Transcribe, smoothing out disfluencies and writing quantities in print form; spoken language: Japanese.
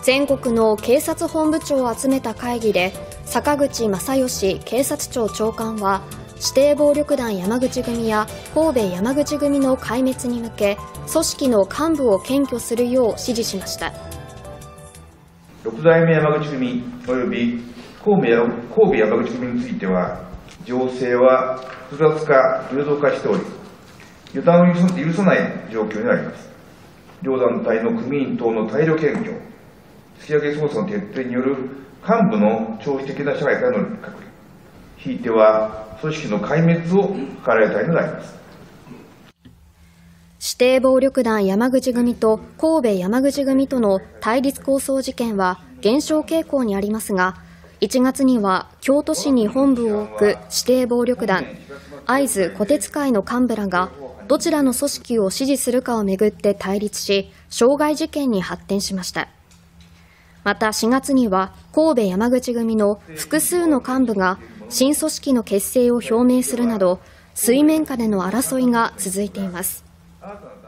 全国の警察本部長を集めた会議で、坂口正義警察庁長官は、指定暴力団山口組や神戸山口組の壊滅に向け、組織の幹部を検挙するよう指示しました。 6代目山口組及び神戸山口組については、情勢は複雑化、流動化しており、予断を許さない状況にあります。両団体の組員等の大量検挙、突き上げ捜査の徹底による幹部の長期的な社会からの隔離、ひいては組織の壊滅を図られたいのであります。 指定暴力団山口組と神戸山口組との対立抗争事件は減少傾向にありますが、1月には京都市に本部を置く指定暴力団会津虎鉄会の幹部らがどちらの組織を支持するかをめぐって対立し、傷害事件に発展しました。また4月には神戸山口組の複数の幹部が新組織の結成を表明するなど、水面下での争いが続いています。